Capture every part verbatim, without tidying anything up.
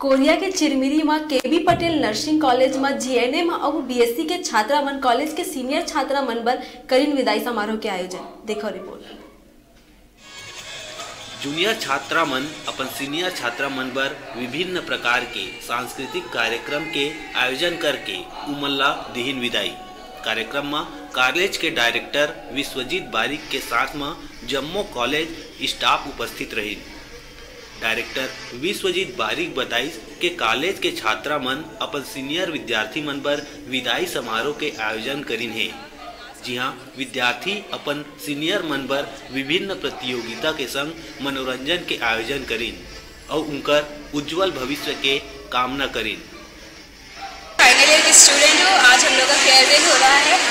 Korea के चिरमिरी में KB Patel nursing college में जीएनएम और बीएससी के छात्रा मन कॉलेज के सीनियर छात्रा मन बर करीन विदाई समारोह के आयोजन। देखो रिपोर्ट। जूनियर छात्रा मन अपन सीनियर छात्रा मन बर विभिन्न प्रकार के सांस्कृतिक कार्यक्रम के आयोजन करके उमल्ला दिहिन विदाई। कार्यक्रम में कॉलेज के डायरेक्टर विश्वजीत बारिक के साथ में जम्मू कॉलेज स्टाफ उपस्थित रही। डायरेक्टर विश्वजीत बारिक बताइस कि कॉलेज के छात्रा मन अपन सीनियर विद्यार्थी मन बर विदाई समारोह के आयोजन करीन है। जी हाँ, विद्यार्थी अपन सीनियर मन बर विभिन्न प्रतियोगिता के संग मनोरंजन के आयोजन करीन और उनकर उज्जवल भविष्य के कामना करीन। फाइनल ईयर की स्टूडेंट हूँ, आज हम लोग का फेयरवेल हो रहा है।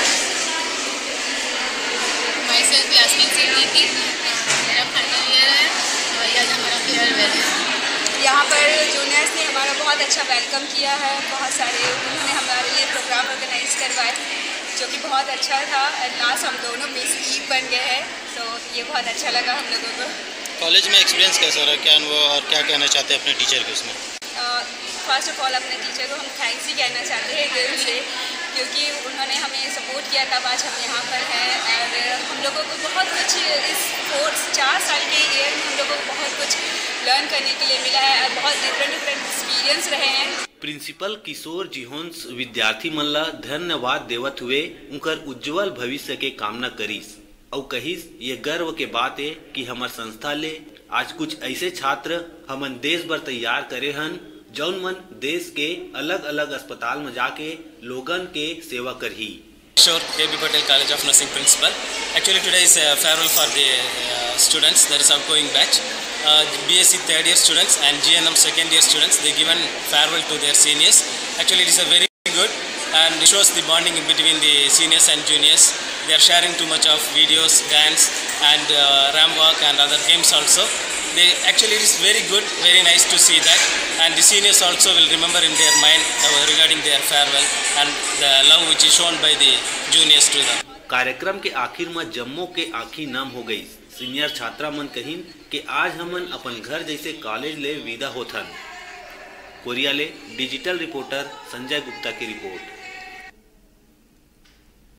माई सेल्फ यास्मीन सिद्दीकी, मेरा फाइनल ईयर है और आज हमारा फेयरवेल है। यहाँ पर जूनियर्स ने हमारा बहुत अच्छा वेलकम किया है। बहुत सारे उन्होंने हमारे लिए प्रोग्राम ऑर्गेनाइज करवाए जो कि बहुत अच्छा था। एट लास्ट हम दोनों मिस ईव बन गए हैं, तो ये बहुत अच्छा लगा हम लोगों को। कॉलेज में एक्सपीरियंस कैसा रहा, क्या अनुभव और क्या कहना चाहते हैं अपने टीचर के उसमें? फर्स्ट ऑफ ऑल अपने टीचर को हम थैंक्स ही कहना चाहते हैं दिल से, क्योंकि उन्होंने हमें सपोर्ट किया तब आज हम यहाँ पर हैं। और हम लोगों को बहुत कुछ इस फोर्स चार साल के ईयर में हम लोगों को बहुत कुछ लर्न करने के लिए मिला है और बहुत डिफरेंट डिफरेंट एक्सपीरियंस रहे हैं। प्रिंसिपल किशोर जिहोन्स विद्यार्थी मन ला धन्यवाद देवत हुए उनकर उज्जवल भविष्य के कामना करीस और कहिस ये गर्व के बात है कि हमार संस्था ले आज कुछ ऐसे छात्र हमन देश भर तैयार करे हन जौन मन देश के अलग अलग अस्पताल में जाके लोगन के सेवा करही। Sure, K B Patel College of Nursing Principal. Actually today is a farewell for the uh, students, that is outgoing batch. Uh, B S c third year students and G N M second year students, they given farewell to their seniors. Actually it is a very good and it shows the bonding between the seniors and juniors. They are sharing too much of videos, dance and uh, ram walk and other games also. They actually it is very good, very nice to see that, and the seniors also will remember in their mind uh, regarding their farewell and the love which is shown by the juniors to them. कार्यक्रम के आखिर में जम्मू के आँखी नम हो गई। Senior छात्रा मन कहिन कि आज हमन अपन घर जैसे कॉलेज ले विदा होथन। कोरिया ले डिजिटल रिपोर्टर संजय गुप्ता की रिपोर्ट।